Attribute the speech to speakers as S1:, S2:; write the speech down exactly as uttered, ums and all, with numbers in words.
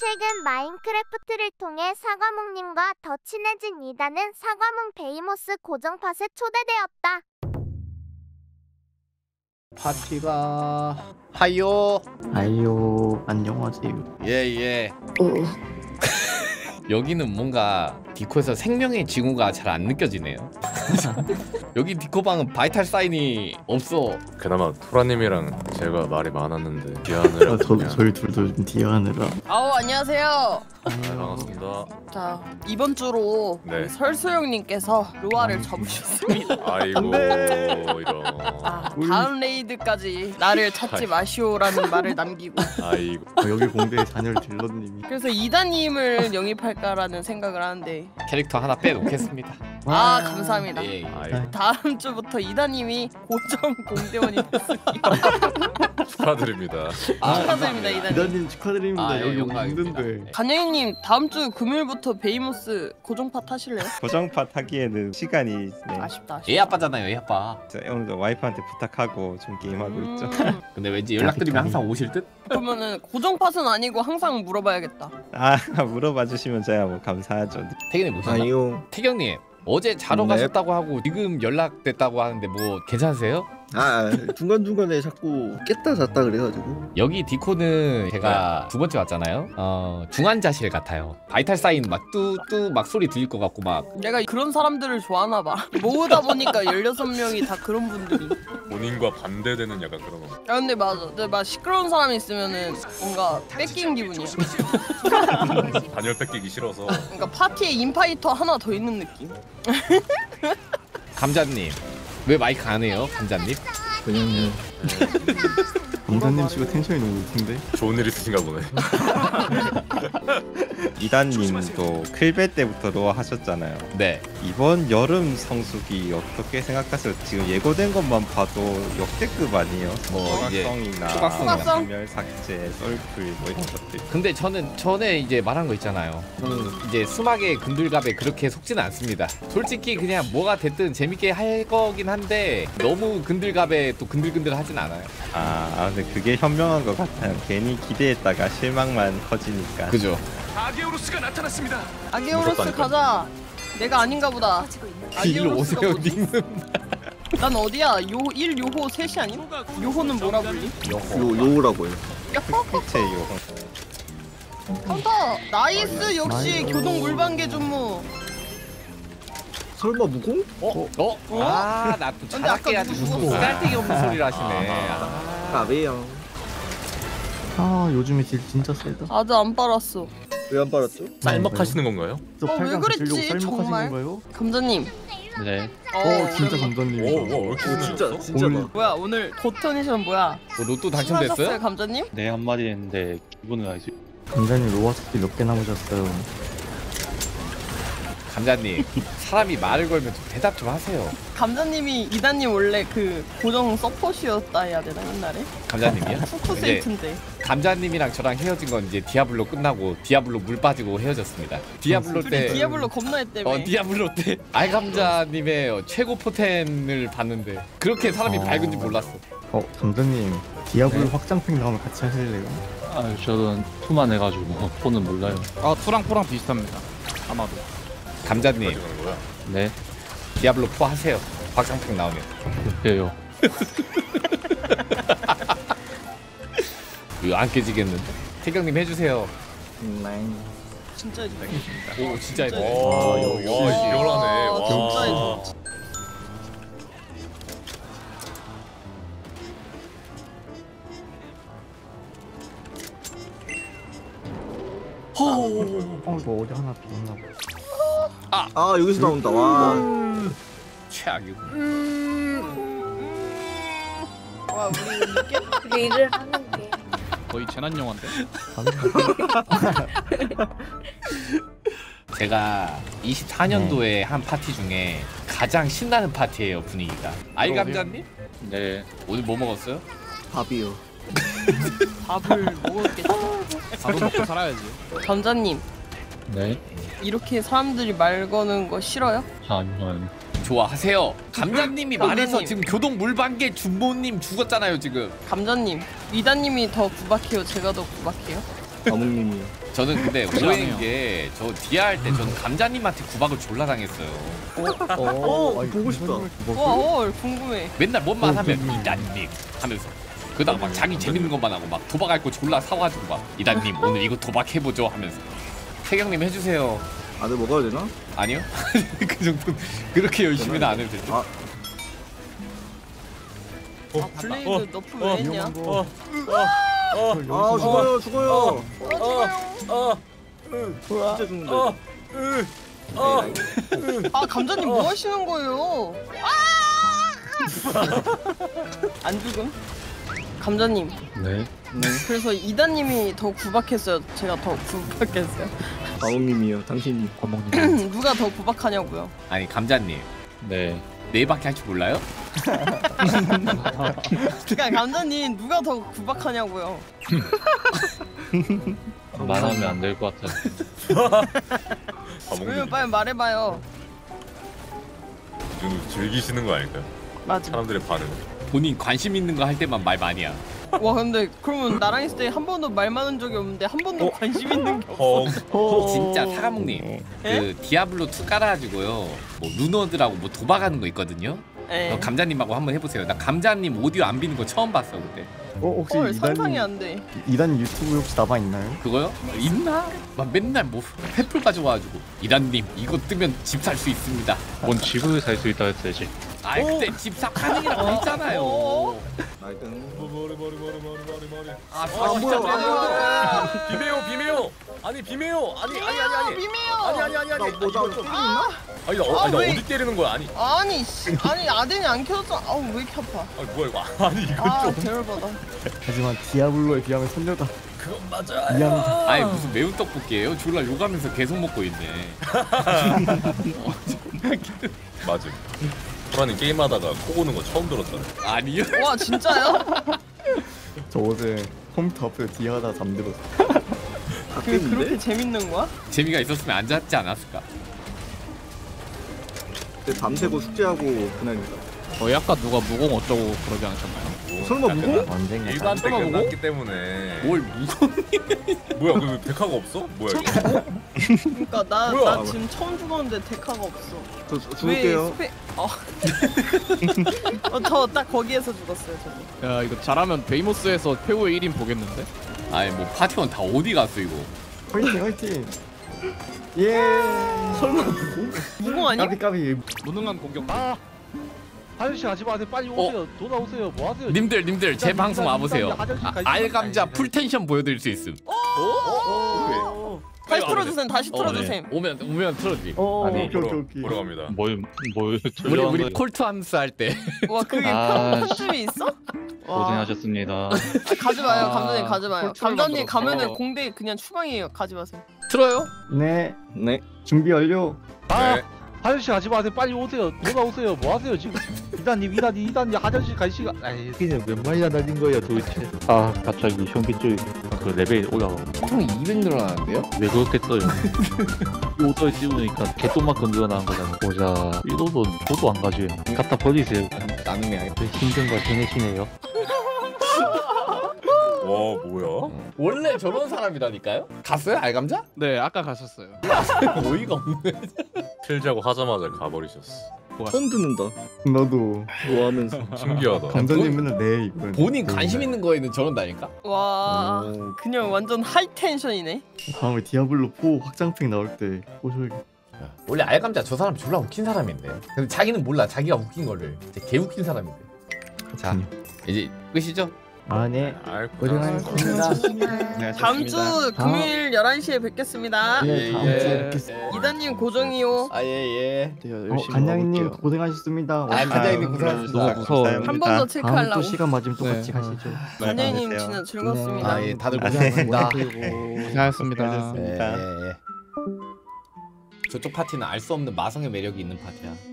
S1: 최근 마인크래프트를 통해 사과몽님과 더 친해진 이단은 사과몽 베이모스 고정팟에 초대되었다.
S2: 파티가 하요.
S3: 하요. 안녕하세요.
S2: 예예. 어. 여기는 뭔가 디코에서 생명의 징후가 잘 안 느껴지네요. 여기 디코방은 바이탈 사인이 없어.
S4: 그나마 토라님이랑 제가 말이 많았는데 디아느라.
S3: 아, 저, 저희 둘도 좀 디아느라.
S5: 아우 안녕하세요.
S4: 네, 반갑습니다.
S5: 자 이번 주로
S4: 네.
S5: 설소영님께서 로아를 접으셨습니다.
S4: 아이고 이런.
S5: 아, 다음 레이드까지 나를 찾지 마시오라는 말을 남기고.
S4: 아이고.
S3: 어, 여기 공대의 잔열 딜러님이.
S5: 그래서 이다님을 영입할까라는 생각을 하는데.
S2: 캐릭터 하나 빼놓겠습니다.
S5: 아 감사합니다.
S2: 예, 예.
S4: 아이고.
S5: 다음 주부터 이다님이 고정 공대원이 됐습니다.
S4: 축하드립니다.
S2: 아,
S5: 축하드립니다 이다님.
S3: 이단님 축하드립니다.
S2: 아, 예,
S3: 여기
S2: 영광입니다.
S3: 없는데.
S5: 간영이님 다음 주 금요일부터 베이모스 고정팟 하실래요?
S6: 고정팟 하기에는 시간이 네.
S5: 아쉽다. 아쉽다.
S2: 애 아빠잖아요, 애 아빠.
S6: 저 오늘도 와이프한테 부탁하고 좀 게임하고
S5: 음,
S6: 있죠.
S2: 근데 왠지 연락드리면 항상 오실 듯?
S5: 그러면은 고정팟은 아니고 항상 물어봐야겠다.
S6: 아 물어봐 주시면 제가 뭐 감사하죠.
S2: 태경이 모셨나?
S7: 아니요.
S2: 태경님 어제 자러
S7: 네.
S2: 가셨다고 하고 지금 연락됐다고 하는데 뭐 괜찮으세요?
S7: 아 중간중간에 자꾸 깼다 잤다 그래가지고.
S2: 여기 디코는 제가 두 번째 왔잖아요. 어 중환자실 같아요. 바이탈 사인 막 뚜뚜 막 소리 들릴 것 같고 막.
S5: 내가 그런 사람들을 좋아하나 봐. 모으다 보니까 열여섯 명이 다 그런 분들이.
S4: 본인과 반대되는 약간 그런 거.
S5: 아 근데 맞아. 근데 막 시끄러운 사람이 있으면은 뭔가 뺏긴 기분이야.
S4: 단열 뺏기기 싫어서.
S5: 그러니까 파티에 인파이터 하나 더 있는 느낌.
S2: 감자님 왜 마이크 안 해요? 감자님?
S7: 그냥요.
S3: 감사님 씨가 텐션이 너무 높은데.
S4: 좋은 일 있으신가 보네.
S6: 이단님도 클베 때부터 로아 하셨잖아요.
S2: 네.
S6: 이번 여름 성수기 어떻게 생각하세요? 지금 예고된 것만 봐도 역대급 아니에요?
S2: 뭐 이제
S6: 초각성이나
S2: 초각성이나.
S6: 소멸 삭제, 썰풀 뭐 이런 것들.
S2: 근데 저는 전에 이제 말한 거 있잖아요. 저는 이제 수막의 금들갑에 그렇게 속지는 않습니다. 솔직히 그냥 뭐가 됐든 재밌게 할 거긴 한데 너무 금들갑에 또 근들근들 하진 않아요.
S6: 아, 아 근데 그게 현명한 것 같아요. 괜히 기대했다가 실망만 커지니까.
S2: 그죠?
S8: 아게오로스가 나타났습니다.
S5: 아게오로스
S4: 무섭다니까.
S5: 가자. 내가 아닌가 보다.
S2: 일로
S5: 아게오로스가
S2: 오세요,
S5: 뭐지?
S2: 님은.
S5: 난 어디야? 요 일 요호 셋이 아님? 요호는 뭐라 불리?
S7: 요 요라고요.
S6: 해체 요건.
S5: 카운터! 나이스! 역시
S3: 나이스.
S5: 교동 물방개 준무.
S7: 설마 무공?
S2: 어? 어? 아, 나 또
S5: 근데
S2: 자작게
S5: 아까
S2: 해야지
S5: 누구
S2: 무슨
S5: 죽었어?
S2: 깔때기 없는 소리를 하시네. 아.
S7: 까베요.
S3: 아 요즘에 딜 진짜 세다.
S5: 아직 안 빨았어.
S7: 왜 안 빨았죠?
S4: 쌀먹하시는 건가요?
S3: 저
S5: 어, 왜
S3: 팔강
S5: 그랬지,
S3: 가시려고
S5: 정말?
S3: 쌀먹하시는 거예요?
S5: 감자님.
S2: 네.
S3: 어 진짜 감사님이다.
S4: 오, 오, 왜 이렇게
S7: 오 진짜 진짜다.
S3: 오늘-
S5: 뭐야 오늘 고터니션 뭐야?
S2: 뭐 로또
S5: 수고하셨어요
S2: 당첨됐어요?
S5: 감자님?
S9: 네 한마디 했는데 기분은 알지.
S3: 감사님 로아 스킬 몇 개 남으셨어요?
S2: 감자님, 사람이 말을 걸면 좀 대답 좀 하세요.
S5: 감자님이 이단님 원래 그 고정 서폿이었다 해야 되나 옛날에?
S2: 감자님이요? 이제
S5: 후쿠세이트인데.
S2: 감자님이랑 저랑 헤어진 건 이제 디아블로 끝나고 디아블로 물 빠지고 헤어졌습니다. 디아블로
S5: 둘이
S2: 때
S5: 디아블로 겁나 했다며.
S2: 어 디아블로 때 알감자님의 최고 포텐을 봤는데 그렇게 사람이
S3: 어.
S2: 밝은지 몰랐어.
S3: 어 감사님 디아블로
S2: 네.
S3: 확장팩 나오면 같이 하실래요?
S9: 아 저는 투만 해가지고 폰은 몰라요.
S8: 아 투랑 포랑 비슷합니다. 아마도.
S2: 감자님
S4: 가지고 거야.
S9: 네
S2: 디아블로 포 하세요. 확장팩 나오면.
S9: 그래요.
S2: 이거 안 깨지겠는데? 태경님 해주세요.
S7: 음,
S5: 진짜 해준다.
S2: 오 진짜
S5: 진짜
S2: 해줘.
S4: 와,
S2: 아,
S4: 와,
S2: 역시.
S4: 리얼하네.
S5: 와, 진짜
S4: 와.
S5: 해줘.
S3: 어 이거 어디 하나 비었나 봐.
S7: 아 여기서 나온다. 와.
S2: 최악이고.
S5: 와 우리 늦게
S1: 일을 하는 게
S8: 거의 재난 영화인데.
S2: 제가 이십사 년도에 한 파티 중에 가장 신나는 파티예요 분위기가. 알감자님?
S9: 네
S2: 오늘 뭐 먹었어요?
S7: 밥이요.
S5: 밥을 먹었겠죠.
S8: 밥은 먹고 살아야지.
S5: 감자님
S9: 네.
S5: 이렇게 사람들이 말 거는 거 싫어요?
S9: 아니요 아니요.
S2: 좋아하세요. 감자님이
S5: 감자님.
S2: 말해서 지금 교동 물방개 준모님 죽었잖아요 지금.
S5: 감자님 이단님이 더 구박해요 제가 더 구박해요?
S7: 아몽님이요.
S2: 저는 근데
S8: 혹시
S2: 오해인
S8: 안 해요?
S2: 게 저 디아 할 때 저는 감자님한테 구박을 졸라 당했어요.
S7: 어 보고 싶다.
S5: 와, 어, 궁금해.
S2: 맨날 뭔만 하면 이단님 하면서 그다음 막 자기 재밌는 것만 하고 막 도박할 거 졸라 사와가지고 막 이단님 오늘 이거 도박해보죠 하면서 태경님 해주세요.
S7: 안에 먹어야 되나?
S2: 아니요? 그 정도 그렇게 열심히는 안 해도 되죠.
S7: 아.
S5: 아, 블레이드 너프 왜 했냐?
S7: 아 죽어요 죽어요.
S5: 어, 죽어요.
S7: 진짜 죽는다.
S5: 아, 감자님 뭐 하시는 거예요? 아! 안 죽음? 감자님.
S9: 네.
S5: 그래서 이다님이 더 구박했어요. 제가 더 구박했어요.
S7: 아웅님이요. 당신이.
S9: 권목님.
S5: 누가 더 구박하냐고요?
S2: 아니 감자님
S9: 네.
S2: 네밖에 할 줄 몰라요?
S5: 그러니까 감자님 누가 더 구박하냐고요?
S9: 말하면 안 될 것 같아요.
S5: 왜 빨리 말해봐요.
S4: 좀 즐기시는 거 아닐까요?
S5: 맞아.
S4: 사람들의 반응.
S2: 본인 관심 있는 거 할 때만 말 많이 야.
S5: 와 근데 그러면 나랑 있을 때 한 번도 말 많은 적이 없는데 한 번도 관심 있는 게 없어.
S2: 진짜 사과목님 그 디아블로 투 깔아가지고요 뭐 루너드라고 뭐 도박하는 거 있거든요.
S5: 예.
S2: 어, 감자님하고 한번 해보세요. 나 감자님 오디오 안 비는 거 처음 봤어 그때.
S7: 어 혹시
S5: 헐 상상이 안 돼.
S7: 이단 유튜브 혹시 나와 있나요?
S2: 그거요? 있나? 막 맨날 뭐 횃불 가져와가지고 이란님 이거 뜨면 집 살 수 있습니다.
S9: 뭔 집을 살 수 있다 했어야지.
S2: 아 그때 집 사 가능이라고 했잖아요.
S7: 나이든.
S2: 아
S7: 안 보여 안 보여.
S4: 비메요 비메요. 아니 비메요. 아니 아니 아니 아니.
S5: 비메요.
S4: 아니 아니 아니 아니.
S7: 뭐나 좀 있나?
S4: 아니 나, 어,
S5: 아,
S4: 아니, 나
S5: 왜?
S4: 어디 때리는 거야? 아니.
S5: 아니 씨, 아니 아덴이 안 켜졌잖아. 아우 왜 이렇게 아파.
S4: 아니 뭐야 이거? 아니 이거
S5: 아
S4: 좀.
S5: 대열받아.
S7: 하지만 디아블로에 비하면 선녀다.
S4: 그건 맞아.
S7: 미안하다.
S2: 아니 무슨 매운 떡볶이에요? 졸라 욕하면서 계속 먹고 있네.
S4: 맞음. 호라님 게임하다가 코 고는 거 처음 들었잖아.
S2: 아니요?
S5: 와 진짜요?
S3: 저 어제 컴퓨터 앞에 디아하다 잠들었어.
S5: 그 그렇게 재밌는 거야?
S2: 재미가 있었으면 안 잤지 않았을까?
S7: 밤새고 숙제하고 그날입니다.
S8: 저희 아까 누가 무공 어쩌고 그러지 않으셨나요?
S7: 설마 무공?
S3: 언젠가.
S4: 일반 때
S2: 설마
S4: 끝났기 때문에.
S2: 뭘 무슨
S4: 뭐야 그 데카가 없어? 뭐야 이거?
S5: 그러니까 나,
S4: 뭐야?
S5: 나 지금 처음 죽었는데 데카가 없어.
S7: 저 죽을게요.
S5: 왜 스페... 어. 어, 저 딱 거기에서 죽었어요 저도.
S8: 야 이거 잘하면 베이모스에서 최후의 일 인 보겠는데?
S2: 아니 뭐 파티원 다 어디 갔어 이거?
S3: 화이팅 화이팅. 예.
S7: 설마 무공?
S5: 무공 아니야?
S3: 까비 까비.
S8: 무능한 공격.
S10: 아, 아저씨 하지 마세요. 빨리 오세요. 돌아오세요. 뭐 하세요?
S2: 님들 님들 제
S10: 일단,
S2: 방송
S10: 일단,
S2: 와보세요.
S10: 일단 아저씨
S2: 아,
S10: 가지
S2: 알감자
S10: 마세요.
S2: 풀텐션 보여드릴 수 있음.
S5: 다시 틀어주셈 다시
S2: 어,
S5: 틀어주셈.
S2: 오면 오면 틀어주지.
S3: 어
S9: 아니,
S3: 오케이 오케이
S4: 보러,
S3: 오케이.
S4: 보러 갑니다.
S9: 뭘, 뭘
S2: 우리
S9: 들려는
S2: 우리
S9: 거예요.
S2: 콜트 함스 할 때.
S5: 와 그게
S9: 아,
S5: 편집이 있어? 와.
S9: 고생하셨습니다.
S5: 아, 가지 마요
S8: 아,
S5: 감독님 가지 마요.
S8: 콜트를
S5: 감독님
S8: 만들었어.
S5: 가면은 공대 그냥 추방이에요. 가지 마세요.
S2: 틀어요?
S3: 네.
S7: 네.
S3: 준비 완료.
S10: 아,
S4: 네.
S10: 아저씨 하지 마세요. 빨리 오세요. 돌아오세요. 뭐 하세요 지금? 이단님, 이단님, 이단님, 아저씨 갈 시간. 아이, 그냥 몇 마리나 날린 거야 도대체? 아, 갑자기 현기 쪽이 그 레벨이 올라가고.
S2: 총 이백 늘어나는데요?
S10: 왜 그렇게 써요? 오더에 띄우니까 개똥만큼 늘어나는 거잖아. 보자. 이도도 저도 안 가져요. 갖다 버리세요.
S2: 나눔이 아니고.
S10: 힘든 걸 해내시네요.
S4: 와 뭐야?
S2: 원래 저런 사람이라니까요? 갔어요 알감자?
S8: 네 아까 가셨어요.
S2: 어이가 없네.
S4: 틀자고 하자마자 가버리셨어.
S7: 처음 듣는다.
S3: 나도.
S7: 좋아하면서.
S4: 신기하다.
S3: 감독님 맨날 내 이거.
S2: 본인 관심 있는 거에는 저런다니까?
S5: 와
S3: 오.
S5: 그냥 완전 하이 텐션이네.
S3: 다음에 디아블로 사 확장팩 나올 때 보셔야겠다.
S2: 원래 알감자 저 사람 졸라 웃긴 사람인데. 근데 자기는 몰라 자기가 웃긴 거를. 진짜 개 웃긴 사람인데. 자 이제 끝이죠?
S3: 아 네.
S4: 아이,
S3: 고생하셨습니다.
S5: 다음 주 금요일 열한 시에 뵙겠습니다.
S3: 네 다음
S8: 예.
S3: 주에 뵙겠습니다.
S5: 이단님 고정이요.
S2: 아예예.
S3: 어, 간장님 고생하셨습니다.
S2: 아 간장님 고생하셨습니다.
S10: 너무 무서워.
S5: 한 번 더
S3: 다음 또
S5: 체크하려고.
S3: 시간 맞으면 또
S8: 네.
S3: 같이 가시죠.
S5: 간장님 진짜 즐거웠습니다.
S2: 아예 다들 고생하셨습니다.
S8: 고생하셨습니다.
S2: 예, 예, 예. 저쪽 파티는 알 수 없는 마성의 매력이 있는 파티야.